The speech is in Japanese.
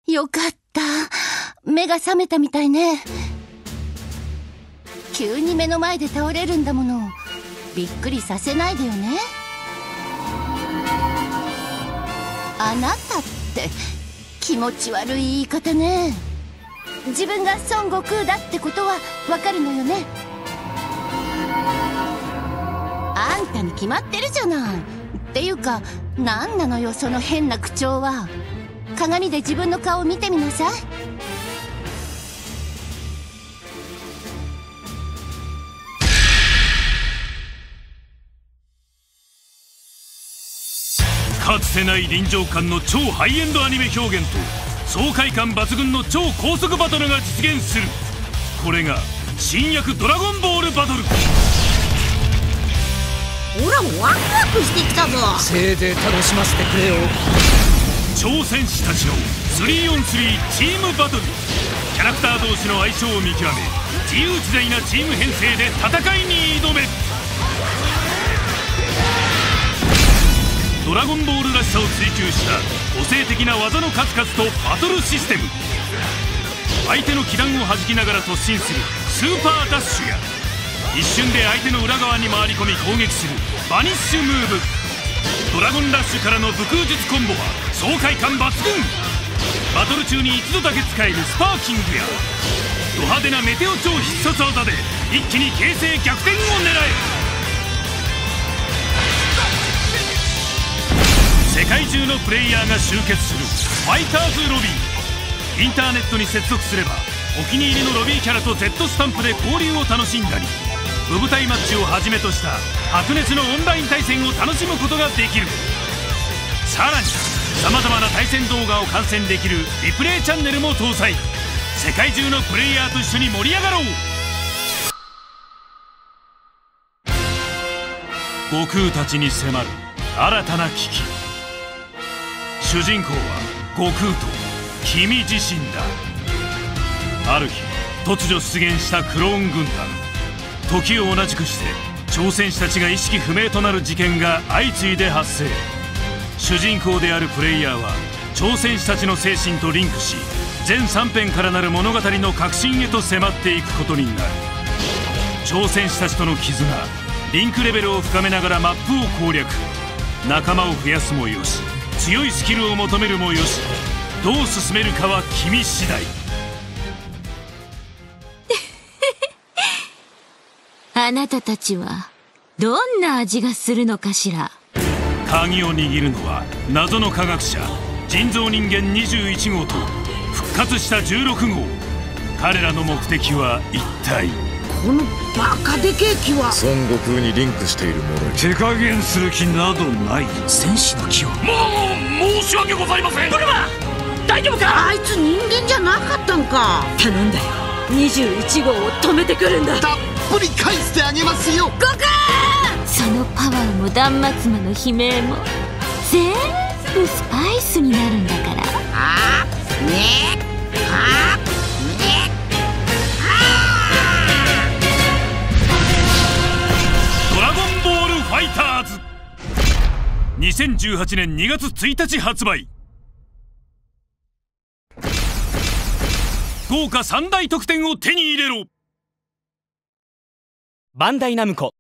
よかった。目が覚めたみたいね。急に目の前で倒れるんだもの。びっくりさせないでよね。あなたって気持ち悪い言い方ね。自分が孫悟空だってことはわかるのよね。あんたに決まってるじゃない。っていうか、何なのよその変な口調は。鏡で自分の顔を見てみなさい。 かつてない臨場感の超ハイエンドアニメ表現と爽快感抜群の超高速バトルが実現する。これが新薬ドラゴンボールバトル。 オラもワクワクしてきたぞ。 せいぜい楽しませてくれよ。 挑戦士たちの 3on3 チームバトル。キャラクター同士の相性を見極め、自由自在なチーム編成で戦いに挑め。ドラゴンボールらしさを追求した個性的な技の数々とバトルシステム。相手の気弾を弾きながら突進するスーパーダッシュや、一瞬で相手の裏側に回り込み攻撃するバニッシュムーブ。ドラゴンラッシュからの武空術コンボは爽快感抜群。バトル中に一度だけ使えるスパーキングやド派手なメテオ超必殺技で一気に形勢逆転を狙え。世界中のプレイヤーが集結するファイターズロビー。インターネットに接続すればお気に入りのロビーキャラと Z スタンプで交流を楽しんだり、部舞台マッチをはじめとした白熱のオンライン対戦を楽しむことができる。さらにさまざまな対戦動画を観戦できるリプレイチャンネルも搭載。世界中のプレイヤーと一緒に盛り上がろう。悟空たちに迫る新たな危機。主人公は悟空と君自身だ。ある日突如出現したクローン軍団。時を同じくして挑戦士たちが意識不明となる事件が相次いで発生。主人公であるプレイヤーは挑戦士たちの精神とリンクし、全3編からなる物語の核心へと迫っていくことになる。挑戦士たちとの絆、リンクレベルを深めながらマップを攻略。仲間を増やすもよし、強いスキルを求めるもよし、どう進めるかは君次第。 あなたたちはどんな味がするのかしら。 鍵を握るのは謎の科学者人造人間21号と復活した16号。彼らの目的は一体。 このバカでけえ木は孫悟空にリンクしているものに手加減する気などない。 戦士の木を。 申し訳ございません。 ブルマ大丈夫か。あいつ人間じゃなかったんか。 頼んだよ。21号を止めてくるんだ。 たっぷり返してあげますよ。 悟空。そのパワーも断末魔の悲鳴も全部スパイスになるんだから。 あーねえあーねえ。ドラゴンボールファイターズ2018年2月1日発売。豪華3大特典を手に入れろ。 バンダイナムコ